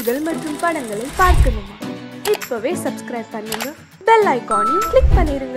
நிகழ்ச்சிகள் மற்றும் படங்களை பார்க்கணுமா? இப்பவே சப்ஸ்கிரைப் பண்ணுங்க, பெல் ஐகானையும் கிளிக் பண்ணிருங்க.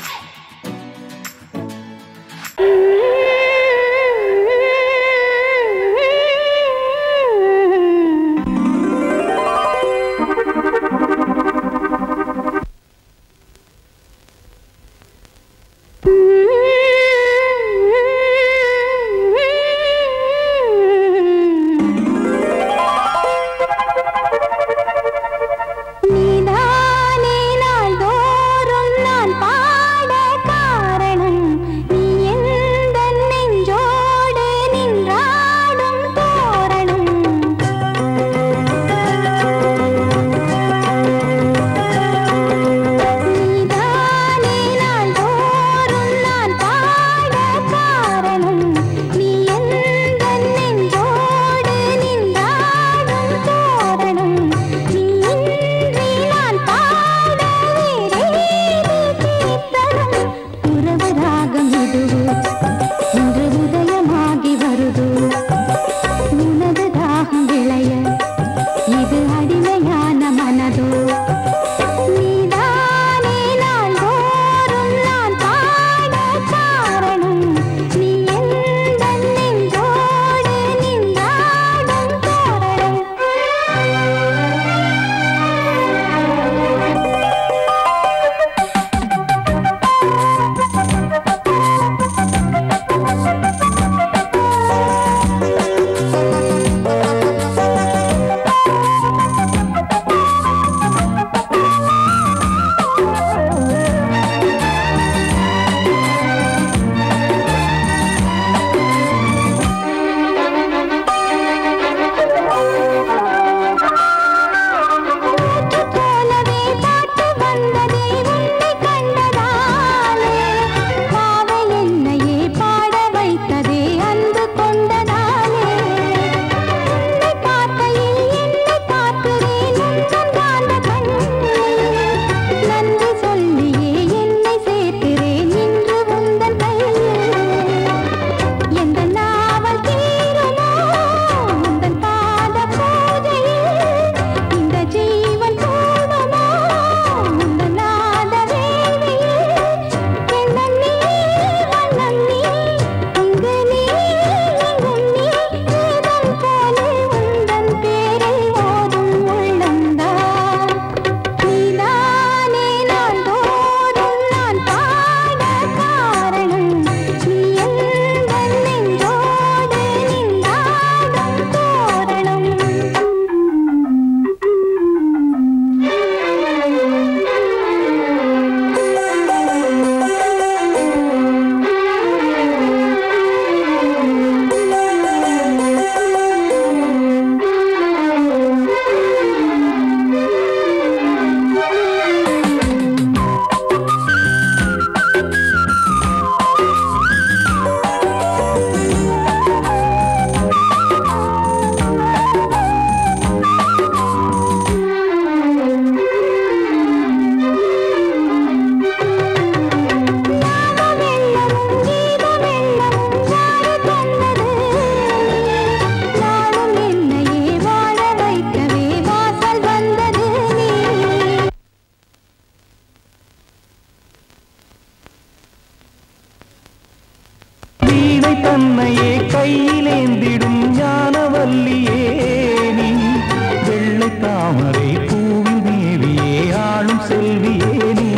தன்னையே கையிலேந்திடும் ஞானவல்லியே நீ, வெள்ளை தாமரை பூவில் மேவியே ஆளும் செல்வியே நீ,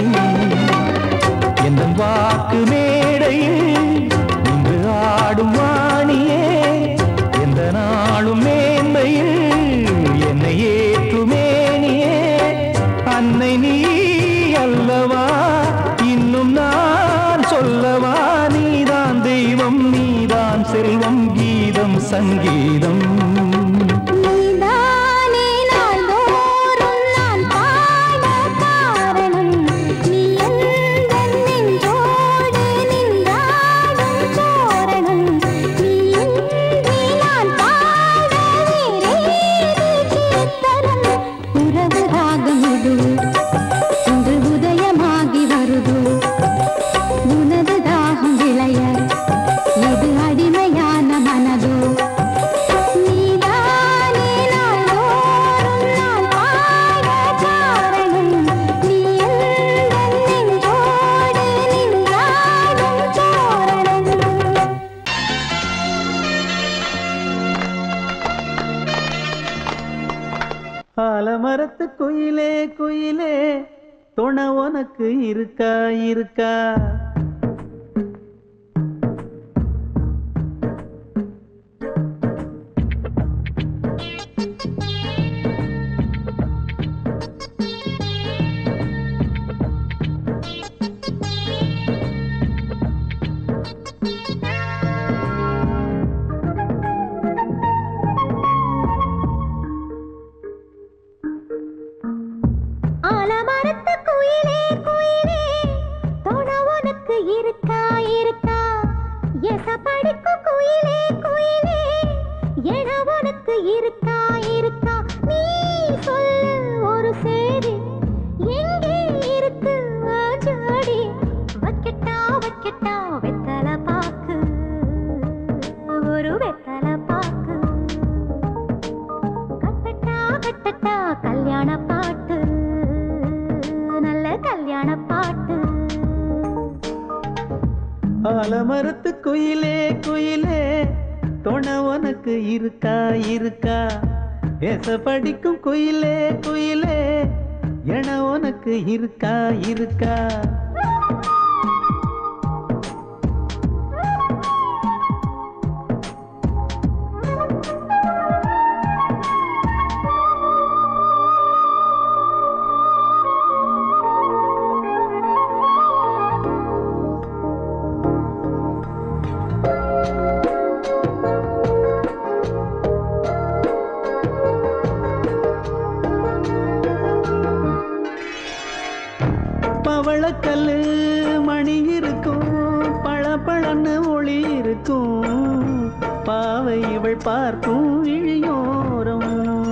என் வாக்கு மேடையில் இன்று ஆடும் வாணியே, எந்த நாளும் மேன்மையில் என்னை ஏற்றுமேனியே, அன்னை நீ அல்லவா இன்னும் நான் சொல்லவா, நீதான் தெய்வம் நீதான் செல்வம் கீதம் சங்கீதம். தரம் ஆலமரத்து குயிலே குயிலே துணை உனக்கு இருக்கா இருக்கா? ஆலமரத்து குயிலே குயிலே துணை உனக்கு இருக்கா இருக்கா? எச படிக்கும் குயிலே குயிலே என உனக்கு இருக்கா இருக்கா? நீ சொல்லு ஒரு சேதி எங்கே இருக்கு ஜோடி? வைக்கட்டா வைக்கட்டா வெத்தலை பாக்கு, ஒரு வெத்தலை பாக்கு. கட்டட்டா கட்டட்டா கல்யாண பாட்டு, நல்ல கல்யாண பாட்டு. ஆலமரத்து குயிலே குயிலே துணை உனக்கு இருக்கா இருக்கா? எச படிக்கும் குயிலே குயிலே என உனக்கு இருக்கா இருக்கா? பவளக்கல்லு மணி இருக்கும், பளபளன்னு ஒளி இருக்கும். பாவை இவள் பார்க்கும் இழியோரம்.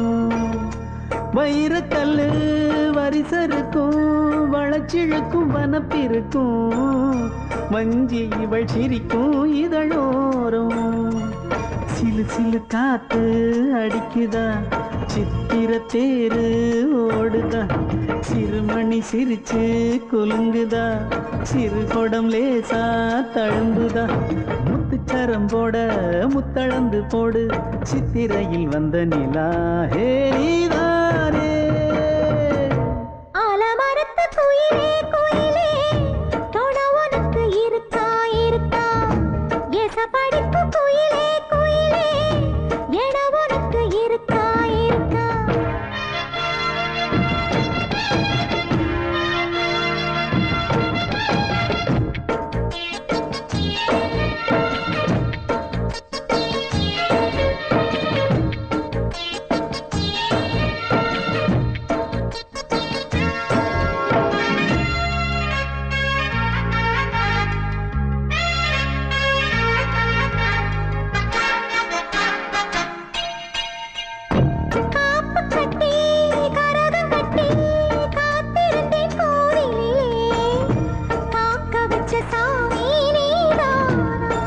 வைரக்கல்லு வரிசருக்கும், வளச்சிழுக்கும் வனப்பிருக்கும். வஞ்சி இவள் சிரிக்கும் இதழோரம். சிலு சிலு காத்து அடிக்குதா, சித்திர தேரு ஓடுதா. சிறுமணி சிரிச்சு குலுங்குதா, சிறு கொடம் லேசா தழும்புதா. முத்துச்சரம் போட முத்தளந்து போடு, சித்திரையில் வந்த நிலா ஹே நீதானே. ஆலமரத்து குயிலே குயிலே துணை உனக்கு இருக்கா இருக்கா? எச படிக்கும் குயிலே குயிலே என உனக்கு இருக்கா இருக்கா? காப்பு கட்டி கரகம் கட்டி காத்திருந்தேன் கோவிலிலே. காக்க வச்ச சாமி நீதானா?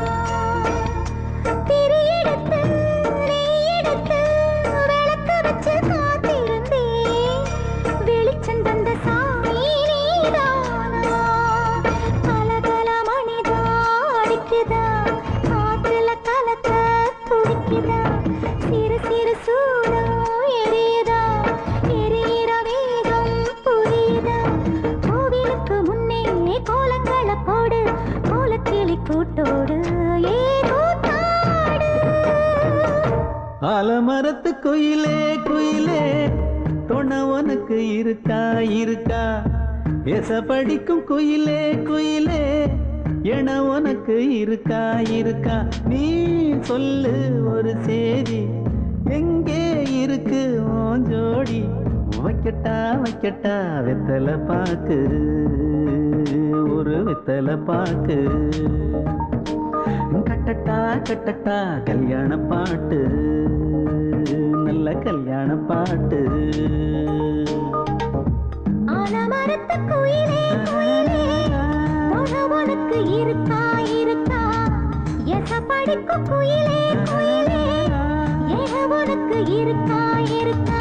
திரி எடுத்து நெய் எடுத்து விளக்கு வச்சு காத்திருந்தேன். வெளிச்சம் தந்த சாமி நீதானா? கலகல மணிதா அடிக்குதா, காத்துல கலக்க துடிக்குதா. சிறு சிறு சூடம் எரியுதா, எரியிற வேகம் புரியுதா. கோவிலுக்கு முன்னே கோலங்களை போடு, கோலக்கிளி கூட்டோடு ஏதோ தாடு. ஆலமரத்து குயிலே குயிலே துணை உனக்கு இருக்கா இருக்கா? எச படிக்கும் குயிலே குயிலே என உனக்கு இருக்கா இருக்கா? நீ சொல்லு ஒரு சேதி எங்கே இருக்கு உன் ஜோடி? வைக்கட்டா வைக்கட்டா வெத்தலை பாக்கு, ஒரு வெத்தலை பாக்கு. கட்டட்டா கட்டட்டா கல்யாண பாட்டு, நல்ல கல்யாண பாட்டு. ஆலமரத்து குயிலே குயிலே துணை உனக்கு இருக்கா இருக்கா? எச படிக்கும் குயிலே குயிலே என உனக்கு இருக்கா இருக்கா?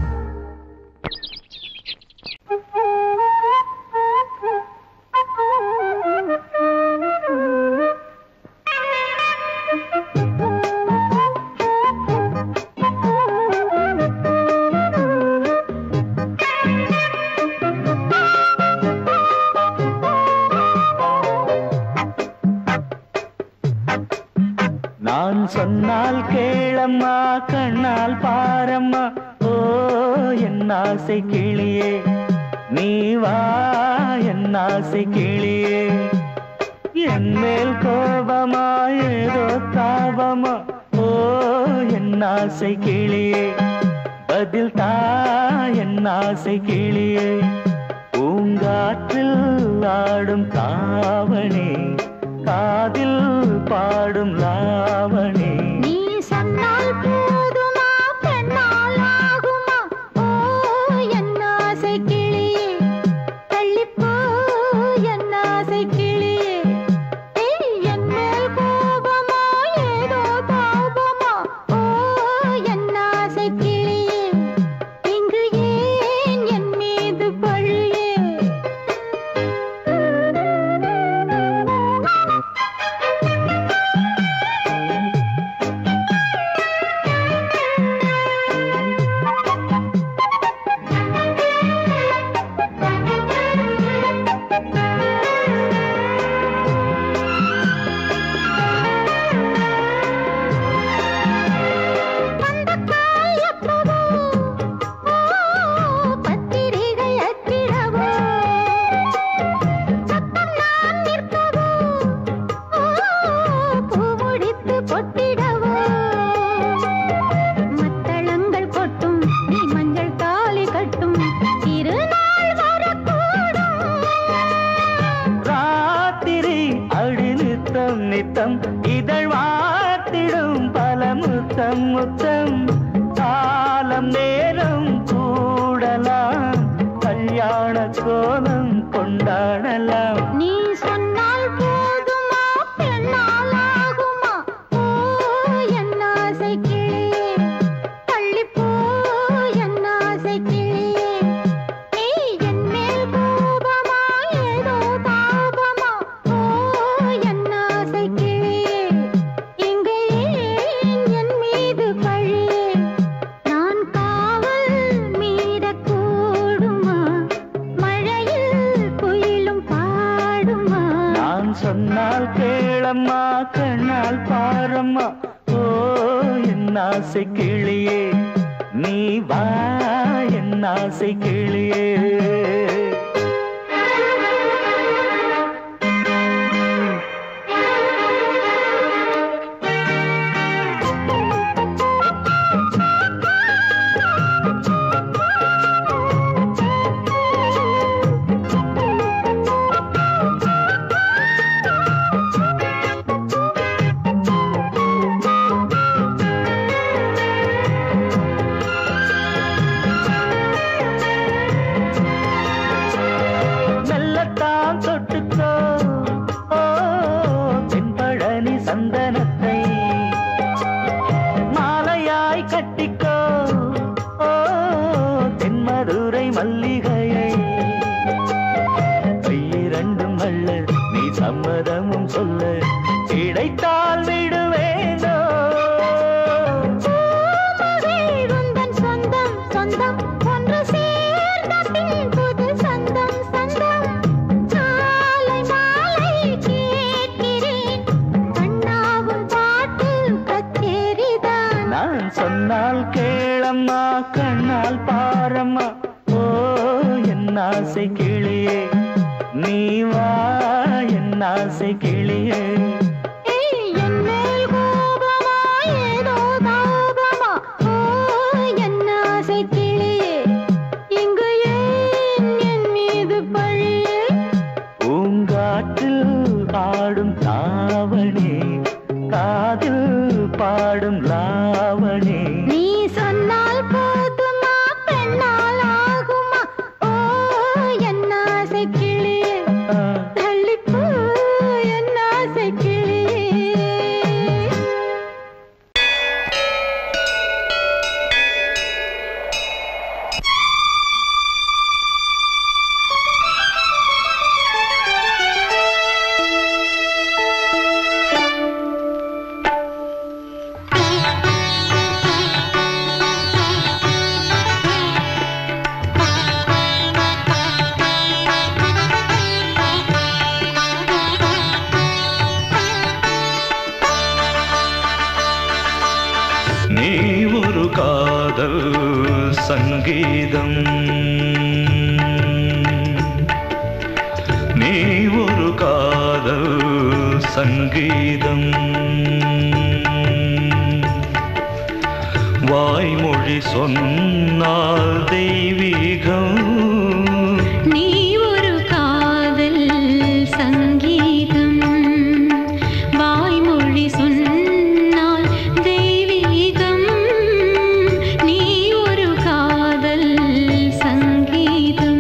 Thank you. நான் சொன்னால் கேளம்மா கண்ணால் பாரம்மா ஓ என் ஆசை கிளியே நீ வா என் ஆசை கிளியே என் மேல் கோபமா ஏதோ தாபமா ஓ என் ஆசை கிளியே பதில் தா என் ஆசை கிளியே பூங்காற்றில் ஆடும் தாவணி காதில் பாடும் லாவணி நீ சொன்னால் போதுமா பெண்ணால் ஆகுமா ஓ என் ஆசை கிளியே தள்ளிப்போ என் ஆசை கிளியே என் மேல் கோபமா ஏதோ தாபமா ஓ என் ஆசை கிளியே இங்கு ஏன் என் மீது பழியே நித்தம் இதழ் வாத்திடும் பல முத்தம் முத்தம் காலம் நேரம் கூடலாம் கல்யாண கோலம் கொண்டாடலாம் நீ சொன்னால் போதுமா பெண்ணால் ஆகுமா ஓ என் ஆசை கிளியே தள்ளிப்போ என் ஆசை கிளியே நீ என் மேல் கோபமா ஏதோ தாபமா ஓ என் ஆசை கிளியே இங்கே என் மீது பழியே நான் காவல் மீறக்கூடுமா மழையில் குயிலும் பாடுமா நான் சொன்னால் கேளம்மா கண்ணால் பாரம்மா ஓ என் ஆசை கிளியே நீ வா என் ஆசை கிளியே மெல்லத்தான் தொட்டுக்கோ ஓ தென்பழனி சந்தனத்தை மாலையாய் கட்டிக்கோ ஓ தென்மதுரை மல்லிகையை கையிரண்டும் வல்ல நீ சம்மதமும் சொல்ல கிடைத்தால் விடுவேனோ உந்தன் சொந்தம் சொந்தம் ஒன்று சேர்ந்த பின் புது சொந்தம் சொந்தம் மாலை மாலை கேட்கிறேன் கண்ணாவும் பாட்டு கச்சேரிதான் நான் சொன்னால் கேளம்மா கண்ணால் பாரம்மா ஓ என் ஆசை கிளியே நீ வா என் ஆசை கிளியே என் மேல் கோபமா ஏதோ தாபமா ஓ என் ஆசை கிளியே இங்கு ஏன் என் மீது பழியே பூங்காற்றில் ஆடும் தாவணி காதில் பாடும் லாவணி நீ சொன்னால் போதுமா பெண்ணால் ஆகுமா ஓ என் ஆசை கிளியே தள்ளிப்போ என் ஆசை கிளியே சங்கீதம் நீ ஒரு காதல் சங்கீதம் வாய்மொழி சொன்னால் தெய்வீகம் நீ ஒரு காதல் சங்கீதம் வாய்மொழி சொன்னால் தெய்வீகம் நீ ஒரு காதல் சங்கீதம்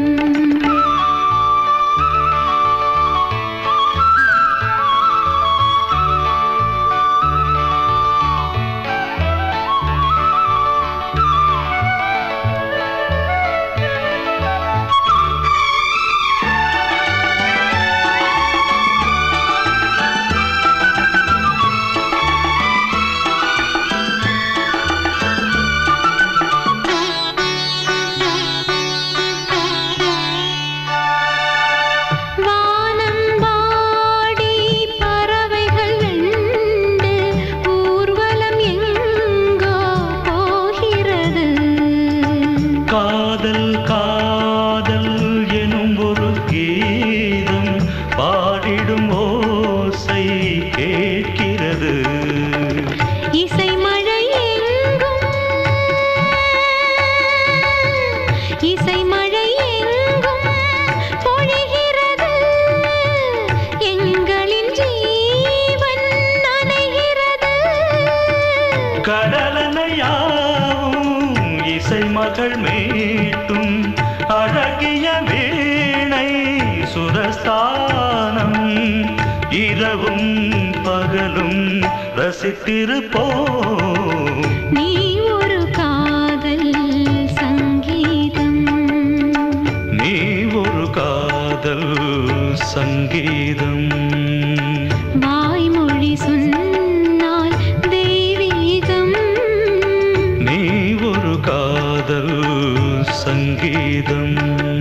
மகள் மீட்டும் அழகிய வீணை சுரஸ்தானம் இரவும் பகலும் ரசித்திருப்போம் நீ ஒரு காதல் சங்கீதம் நீ ஒரு காதல் சங்கீதம் வாய்மொழி சொன்னால் தெய்வீகம் நீ ஒரு காதல் சங்கீதம்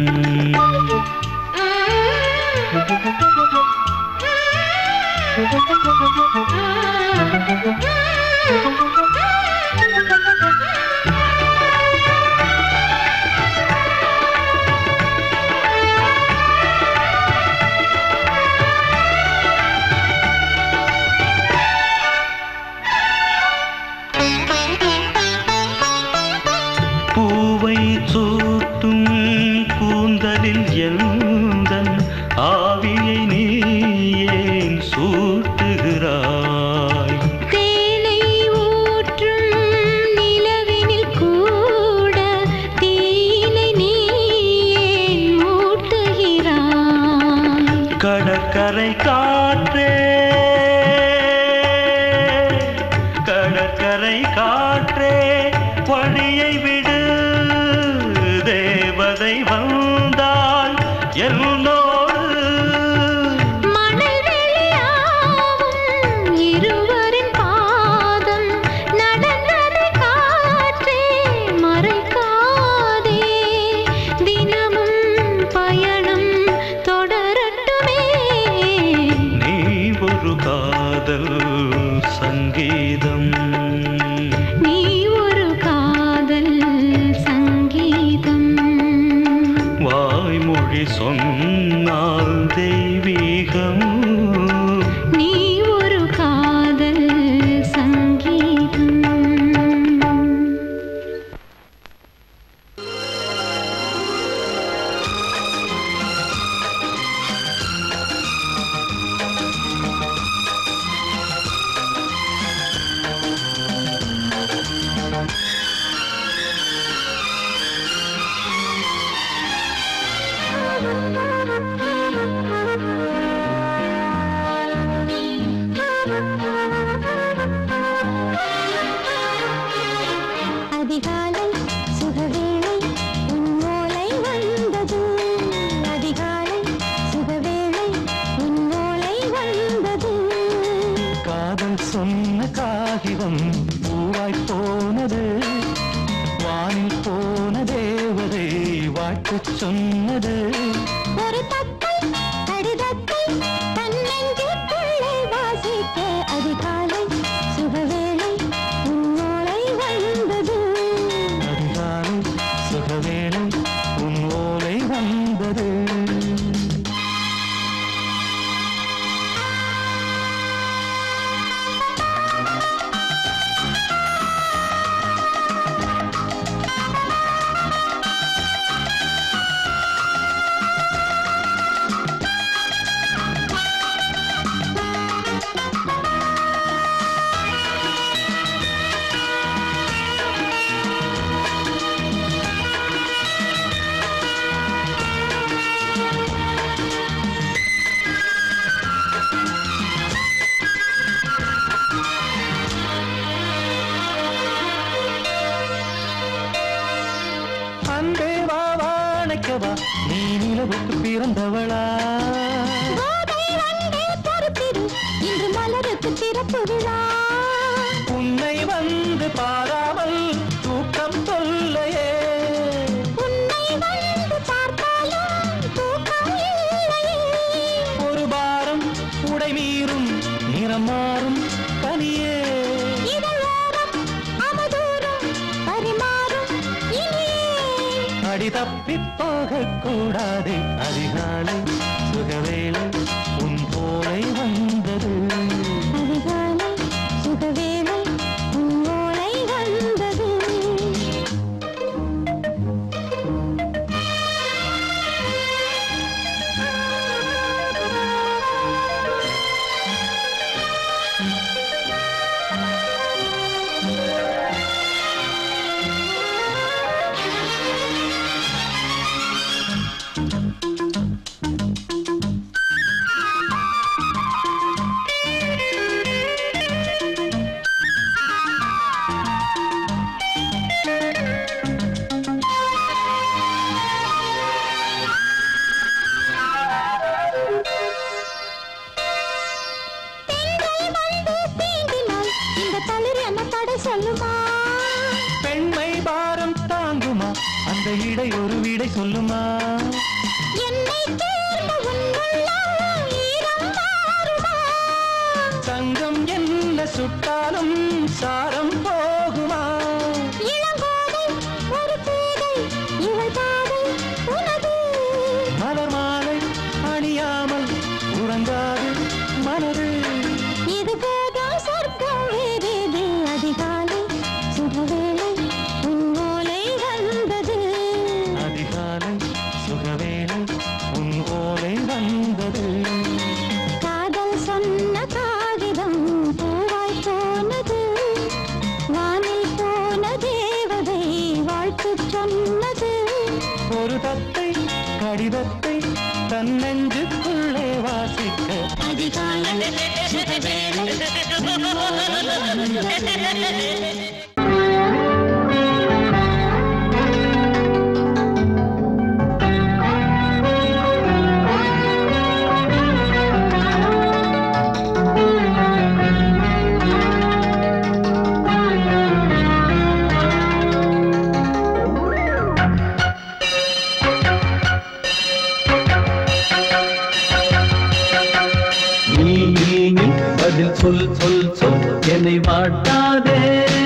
பூவை சூட்டும் கூந்தலில் எந்தன் ஆவியை நீ ஏன் சூட்டுகிறாய் தேனை ஊற்றும் நிலவினில் கூட தீனை நீ ஏன் மூட்டுகிறாய் கடற்கரை காற்றே கடற்கரை காற்றே வழியை விடு தேவதை வந்தால் என்னோடு மணல் வெளியாகும் இருவரின் பாதம் நடந்ததை காற்றே மறைக்காதே தினமும் பயணம் தொடரட்டுமே நீ ஒரு காதல் சங்கீதம் நீ ஒரு காதல் சங்கீதம் வாய்மொழி சொன்னால் தெய்வீகம் நீ ஒரு காதல் சங்கீதம் அதிகாலை சுகவேளை உன்னோலை வந்தது அதிகாலை சுகவேளை உன்னோலை வந்தது காதல் சொன்ன காகிதம் பூவாய் போனது வானில் போன தேவதை வாழ்த்துச் சொன்னது ஒரு தத்தை கடிதத்தை தன்னெஞ்சுக்குள்ளே வாசிக்க அதிகாலை சுகவேளை உன்னோலை வந்தது அதிகாலை அன்பே வா வாழைக்கவா நீ நிலவுக்கு பிறந்தவளா கோதை வந்தே பொறுப்பிரு இன்று மலருக்கு திறப்பு விழா உன்னை வந்து பாராமல் தூக்கம் தொல்லையே உன்னை வந்து பார்த்தாலும் தூக்கம் இல்லையே ஒரு பாரம் உடை மீறும் நிறம் மாறும் பனியே இதழோரம் அமுதூரம் பரிமாறும் இனியே அடி தப்பி போகக் கூடாது அதிகாலை சுகவேளை உன் போலை வந்தது அதிகாலை சுகவேளை உன் ஓலை வந்தது சொல்லுமா பெண்மை பாரம் தாங்குமா அந்த இடை ஒரு விடை சொல்லுமா என்னை தேர்ந்த உன்னுள்ளம் ஈரம் மாறுமா தங்கம் என்ன சுட்டாலும் சாரம் போகுமா இளங்கோதை ஒரு பேதை இவள் பாதை உனது மலர் மாலை அணியாமல் உறங்காது மனது இது போதும் சொர்க்கம் வேறேது அதிகாலை சுகவேளை உன் ஓலை வந்தது அதிகாலை சுகவேளை உன் ஓலை வந்தது காதல் சொன்ன காகிதம் பூவாய் போனது வானில் போன தேவதை வாழ்த்து சொன்னது ஒரு தத்தை கடிதத்தை தன் நெஞ்சுக்குள்ளே வாசிக்க அதிகாலை சுகவேளை உன் ஓலை வந்தது பதில் சொல் சொல் சொல் என்னை வாட்டாதே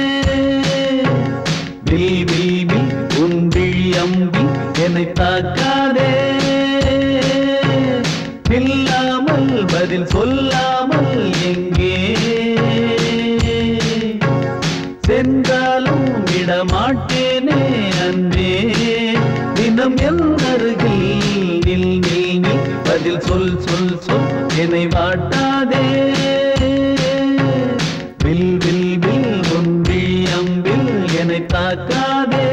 வில் வில் வில் உன் விழி அம்பி என்னை தாக்காதே இல்லாமல் பதில் சொல்லாமல் எங்கே சென்றாலும் விடமாட்டேனே அன்பே தினம் என் அருகில் நில் நில் நில் பதில் சொல் சொல் சொல் என்னை வாட்டாதே வில் வில் வில் உன் விழி அம்பில் என்னை தாக்காதே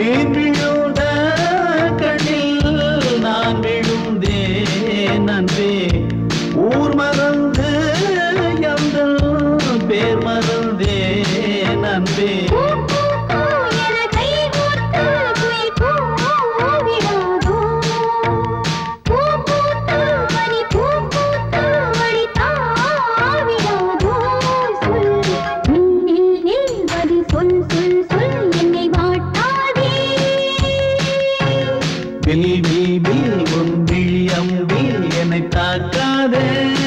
நீ விழுந்த கண்ணில் நான் விழுந்தேன் அன்பே. ஊர் மறந்து எங்கள் பேர் மறந்தேன் அன்பே. உன் விழி அம்பி என்னை தாக்காதே.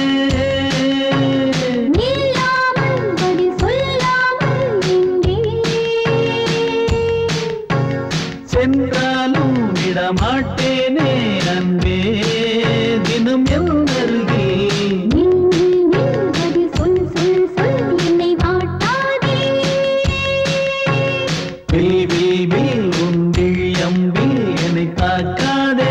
சென்றாலும் விடமாட்டேனே அன்பே தினம் என் அருகில். உன் விழி அம்பி என்னை தாக்காதே.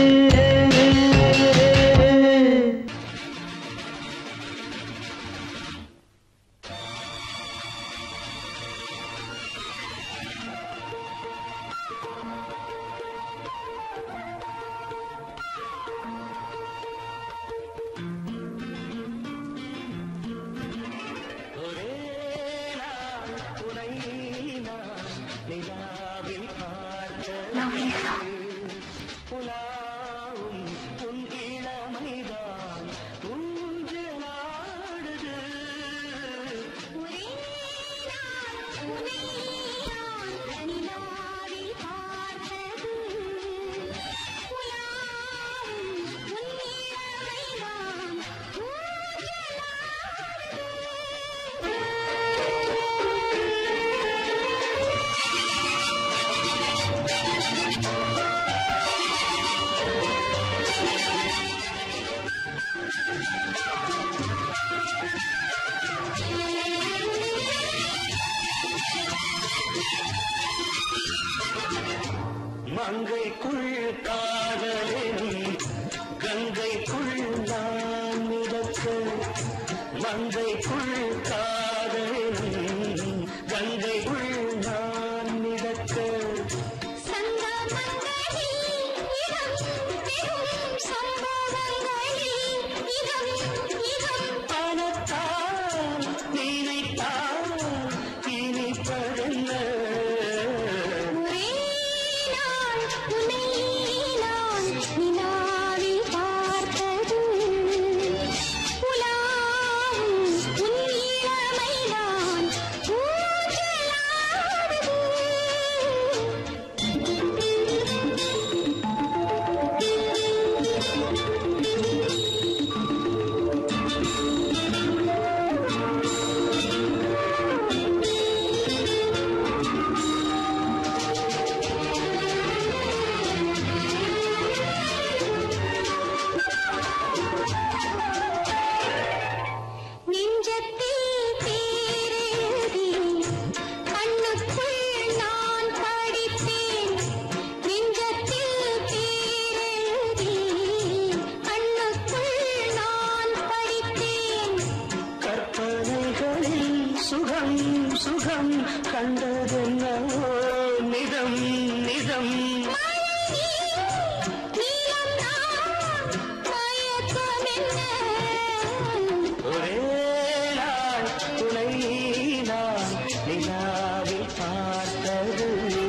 மங்கைக்குள் காதலின் கங்கைக்குள் நான் மிதக்க. மங்கைக்குள் காதலின் கங்கைக்குள் நான் மிதக்க. பணத்தால் நினைத்தால் இனிப்பதென்ன. சுகம் சுகம் கண்டதென்னவோ நிதம் நிதம். ஒரே நாள் துணை நான் நிலாவில் பார்த்தது.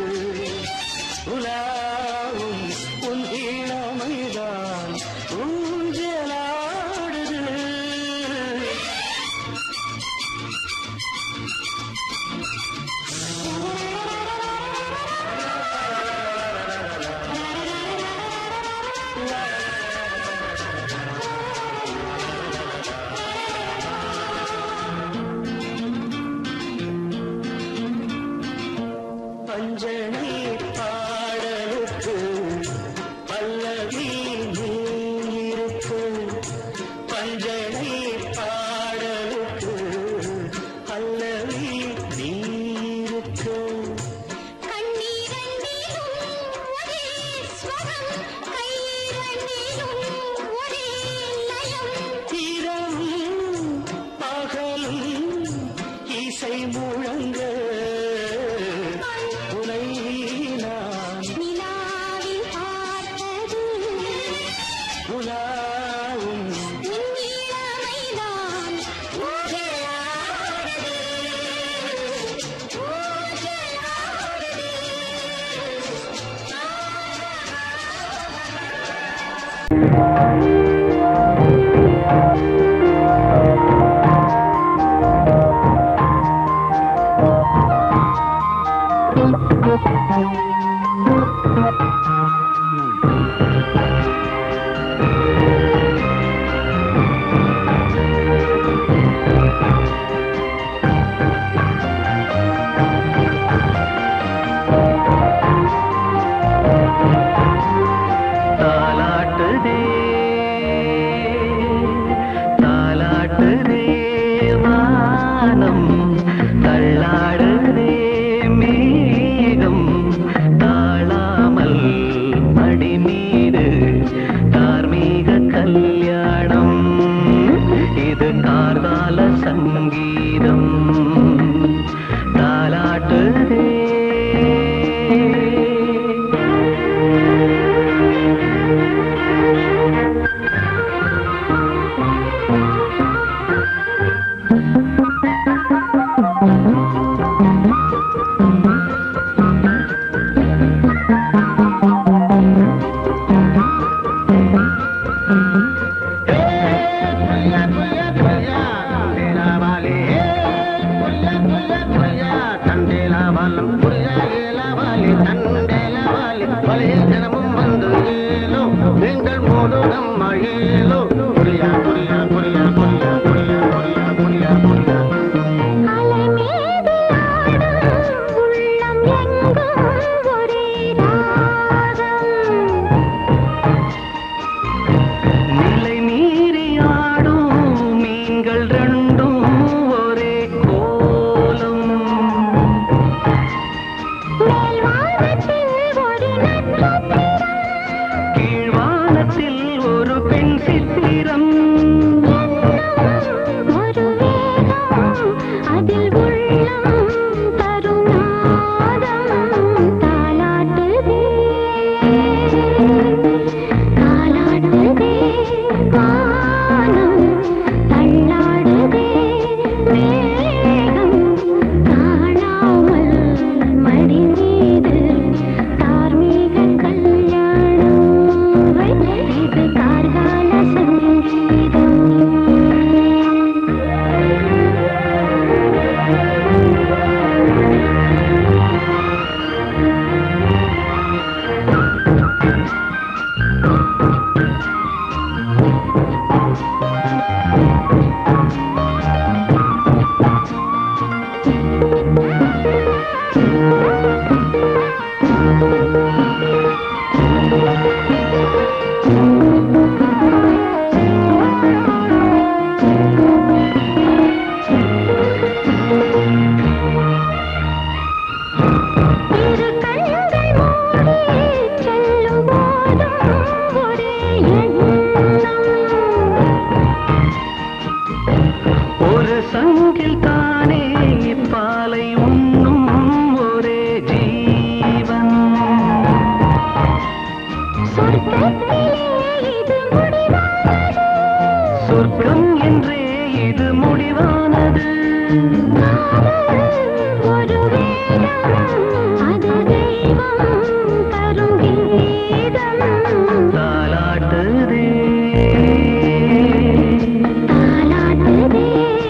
உலாவும் உன் இளமைதான் ஊஞ்சலாடுது. வலையில் தினமும் வந்து ஏலோ எங்கள் மோடு நம்ம ஏலோ புரியா புரியா புரியா புரியா புரியா புரியா புரியா புரியா அலை மீது ஆடும் உள்ளம் எங்கும் ஒரே ராகம் நிலை மீறி ஆடும் மீன்கள் ரெண்டும் ஒரே கோலம் மேல்வானத்தில் ஒரு நட்சத்திரம் கீழ்வானத்தில் ஒரு பெண் சித்திரம் ஒரு வேகம் அதில் உள்ளம் தரும் நாதம் தாலாட்டுதே தாலாட்டுதே வானம் தள்ளாடுதே மேகம் காணாமல் மடி மீது தார்மீக கல்யாணம் இது கார்கால சங்கீதம் இரு கண்கள் மூடி செல்லும் போதும் ஒரே எண்ணம் ஒரு சங்கில் தானே பாலை உண்ணும் ஒரே ஜீவன் சொர்க்கத்திலே இது முடிவானது சொர்க்கம் என்றே இது முடிவானது ஒரு வேதம் அது தெய்வம் தரும் கீதம் தாலாட்டுதே தாலாட்டுதே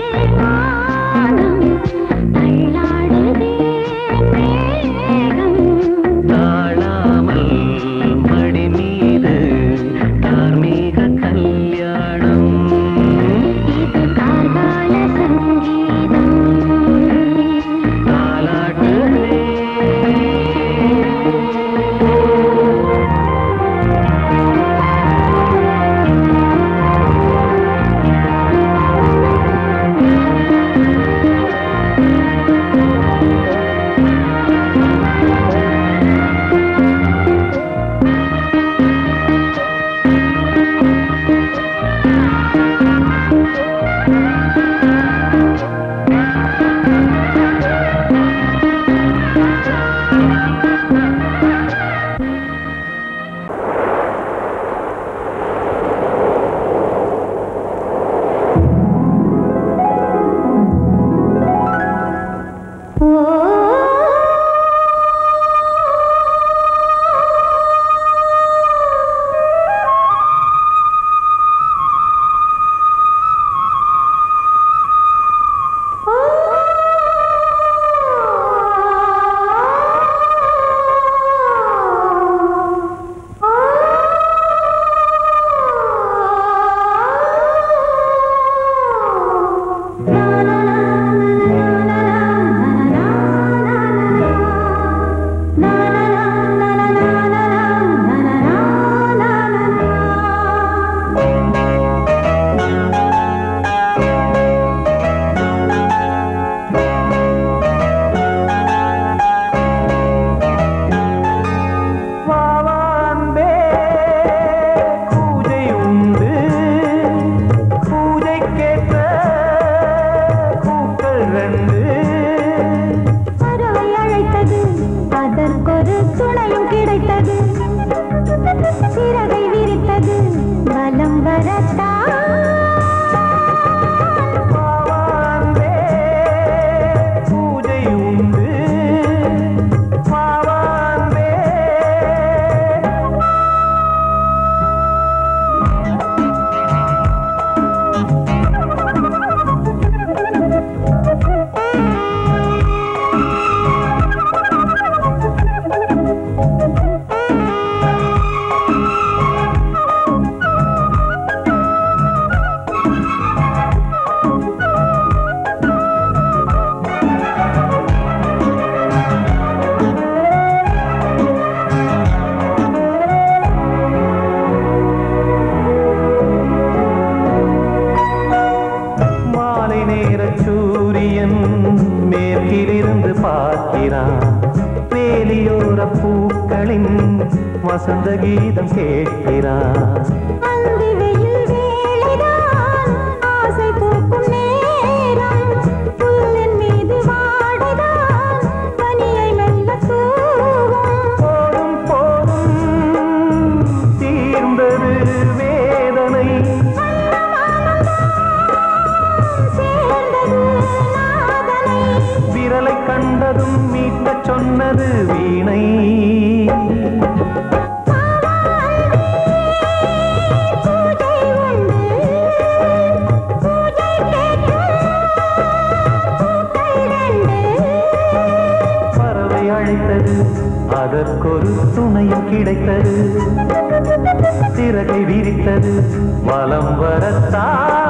வானம் தள்ளாடுதே மேகம் தாழாமல் மடி மீது தார்மீக கல்யாணம் இது கார்கால சங்கீதம் தாலாட்டுதே மகளின் வசந்த கீதம் கேட்கிறார். அந்தி வெயில் வேளைதான் ஆசை பூக்கும் நேரம் புல்லின் மீது வாடைதான் பனியை மெல்ல தூவும். போதும் போதும் தீர்ந்தது வேதனை. சேர்ந்தது நாதனை விரலை கண்டதும் மீட்டச் சொன்னது வீணை. பூஜை உண்டு பூஜை கேட்கும் பூக்கள் ரெண்டு. பறவை அழைத்தது அதற்கொரு துணையும் கிடைத்தது. சிறகை விரித்தது வலம் வரத்தான்.